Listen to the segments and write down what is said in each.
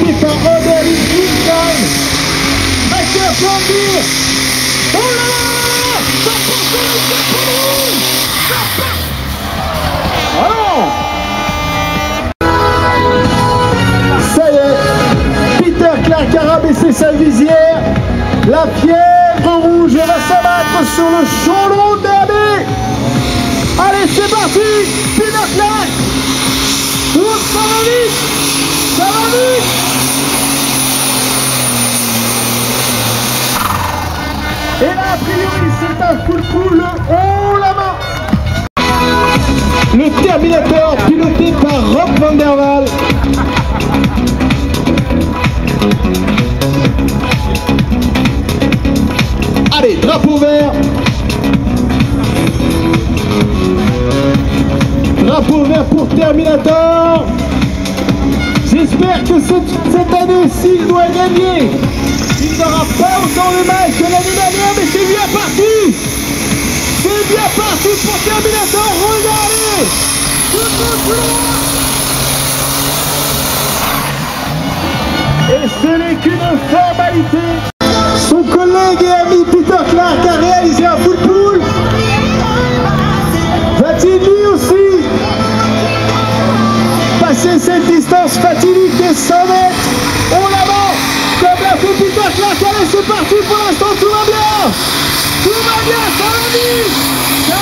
Emmené par Robert Lincoln. Michael Flandier. Oh là là, ça passe le Japon. Ça passe. Oh non. Ça y est, Peter Clark a rabaissé sa visière. La fièvre rouge va s'abattre sur le Cholon Derby. Allez, c'est parti. Peter Clark. Ça va vite. Ça va vite. Et là, a priori, c'est un full pool haut la main. Le Terminator piloté par Rob Van Der Waal. Allez, drapeau vert. Drapeau vert pour Terminator. J'espère que cette année-ci, il doit gagner. Il n'aura pas autant de mal que l'année dernière, mais c'est bien parti. C'est bien parti pour Terminator. Regardez. Et ce n'est qu'une formalité. Son collègue et ami Peter Clark a réalisé un full pool. Va-t-il lui aussi passer cette distance fatidique des 100 mètres? On l'avance comme l'a fait Peter Clark. Allez, c'est parti pour l'instant, tout va bien. Tout va bien, ça va vite. Ça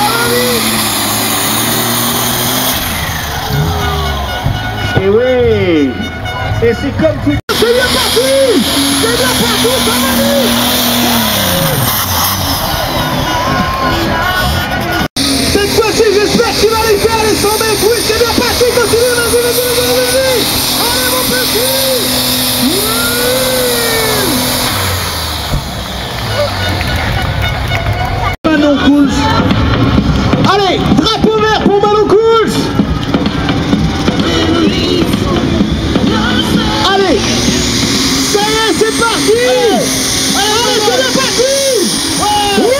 va vite. Et oui. Et c'est comme tout. C'est bien parti. C'est bien parti, ça va vite. Cette fois-ci, j'espère qu'il va les faire les 100 mètres. Oui, c'est bien parti. Continue, vas-y, vas-y, vas-y, vas-y. Allez, mon petit. Manon Couls. Allez, drapeau vert pour Manon Couls. Allez, ça y est, c'est parti. Allez, c'est bien parti. Oui.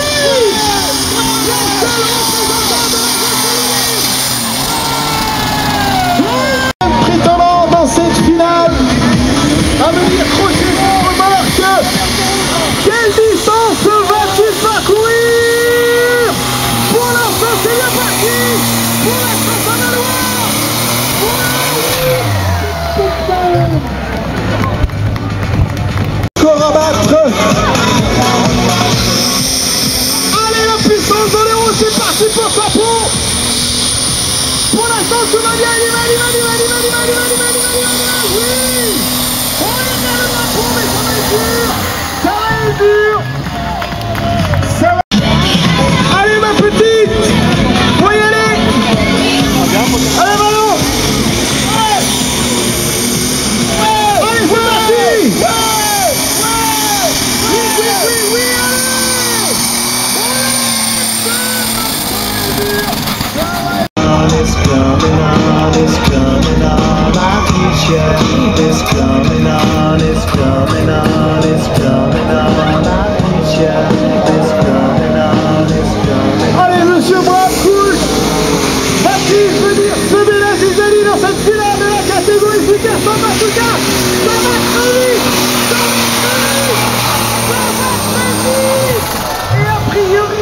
Prétendant dans cette finale à venir crocher son remorque. Quelle distance va-t-il parcourir? Pour l'instant, c'est bien parti. Pour l'instant, ça va loin. Encore à battre. Allez, la puissance de l'héros, c'est parti pour sa peau. Pour l'instant, tout va bien. Il y va. Oui. On est bien le drapeau, mais ça va être dur. Ça va être dur. Ça va. Allez, ma petite. Faut y aller. Allez, Manon. Allez, c'est parti. Oui, It's coming on, it's coming on, my future. It's coming on, it's coming on, it's coming on, my future. It's coming on, it's coming on. allez, monsieur Brad Couls. Va-t-il venir semer la zizanie dans cette finale de la catégorie Super 100 Bazooka? Ça va très vite. Ça va très vite. Ça va très vite. Et a priori,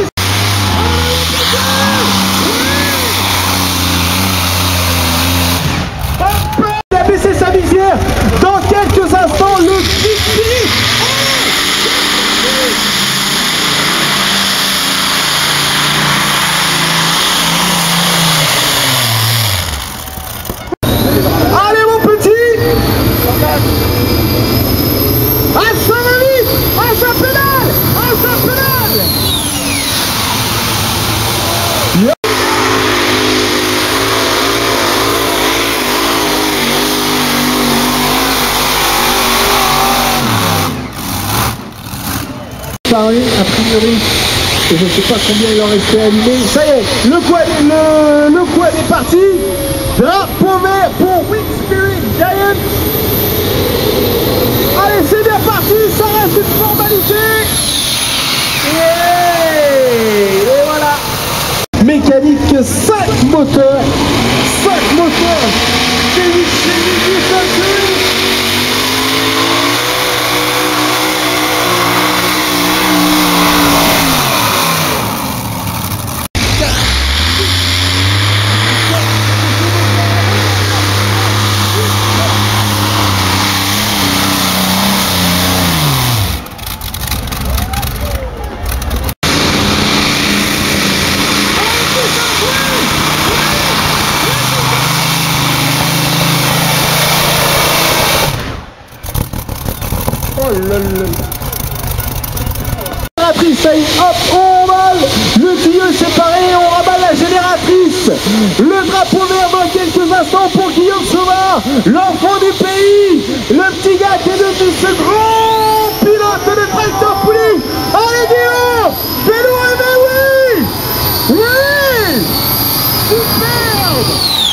il a baissé sa visière. Dans quelques instants, le Big Finish. Allez, mon petit. Ah, ça va vite. Ah, ça pédale. Ah, ça pédale. A priori, je ne sais pas combien il en restait allumé. Ça y est, le quad est parti. Drapeau vert pour Wind Spirit Giant. Allez, c'est bien parti, ça reste une formalité. Et voilà. Mécanique 5 moteurs. 5 moteurs. Oh là là. Ça y est, hop, on emballe le tuyau séparé, on rabat la génératrice. Le drapeau vert dans quelques instants pour Guillaume Sauvard, l'enfant du pays, le petit gars qui est devenu ce grand pilote de tracteur poulie. Allez Guillaume, fais-nous rêver, oui. Oui, superbe.